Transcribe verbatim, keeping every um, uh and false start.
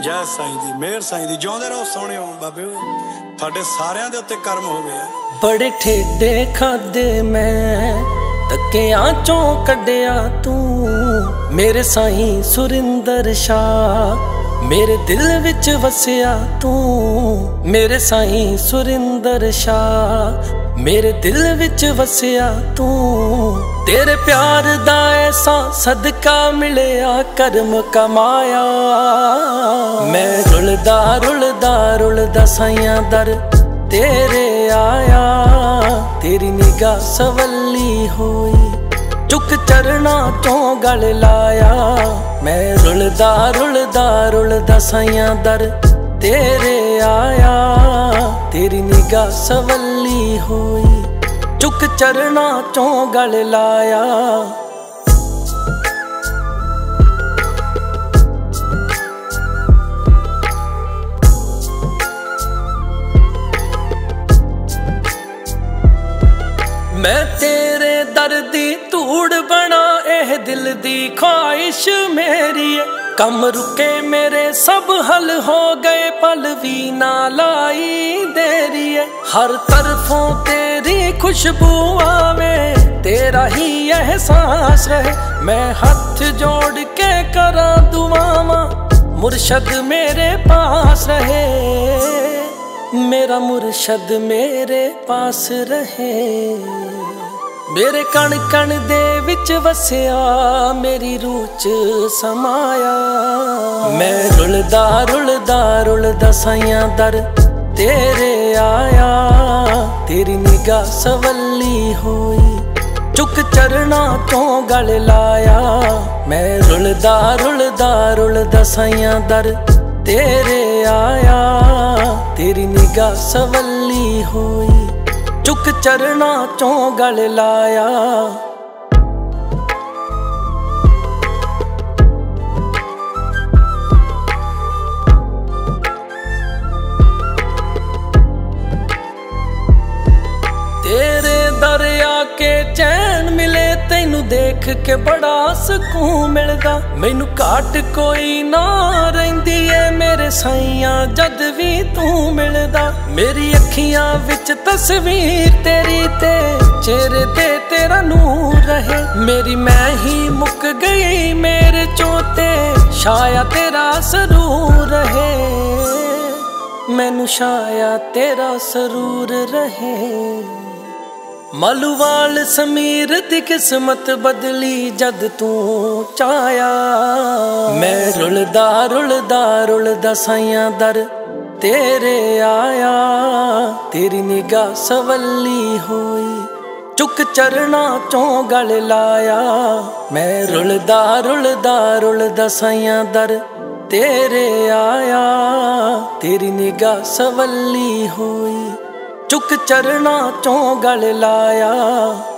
जय साईं दी मेहर साईं दी जिउंदे रहो सोहणिओ बाबे तुहाडे सारिआं दे उत्ते करम होवे। बड़े ठेडे खादे मैं धक्कियां चों कड्डिया तू मेरे साईं सुरिंदर शाह मेरे दिल विच वसिया तू मेरे साईं सुरिंदर शाह मेरे दिल विच वसिया तू तेरे प्यार दा ऐसा सदका मिलिया करम कमाया मैं रुलदा रुलदा रुलदा साईं दर तेरे आया तेरी निगाह सवली होई चुक चरना चों गल लाया मैं रुलदा रुलदा रुलदा साईं दर तेरे आया तेरी निगाह सवली होई चुक चरना चों गल लाया। मैं तेरे दर दी धूड़ बना एह दिल दी ख्वाहिश मेरी है कम रुके मेरे सब हल हो गए पल भी ना लाई देरी है हर तरफों तेरी खुशबू आवे तेरा ही एहसास रहे मैं हाथ जोड़ के करा दुआवां मुर्शद मेरे पास रहे मेरा मुर्शद मेरे पास रहे मेरे कण कण दे विच वसिया मेरी रूह च समाया मैं रुलदा रुलदा रुलदा साईं दर तेरे आया तेरी निगाह सवली होई चुक चरना चों गल लाया मैं रुलदा रुलदा रुलदा साईं दर तेरे आया तेरी निगाह सवली होई चुक चरना चों गल लाया। तेरे दरिया के चैन मिले तैनू देख के बड़ा सुकून मिलदा मैनू घाट कोई ना रहिंदी है मेरे साईं जद भी तू मिलदा मेरी अखियां विच तस्वीर तेरी ते चेहरे ते तेरा नूर रहे मेरी मैं ही मुक गई मेरे चोते शाया तेरा सरूर रहे मैनू शाया तेरा सरूर रहे मालूवाल समीर दी किस्मत बदली जद तू चाया मैं रुलदा रुलदा रुलदा साईं दर तेरे आया तेरी निगाह सवली होई चुक चरना चों गल लाया मैं रुलदा रुलदा रुलदा साईं दर तेरे आया तेरी निगाह सवली होई चुक चरना चों गल लाया।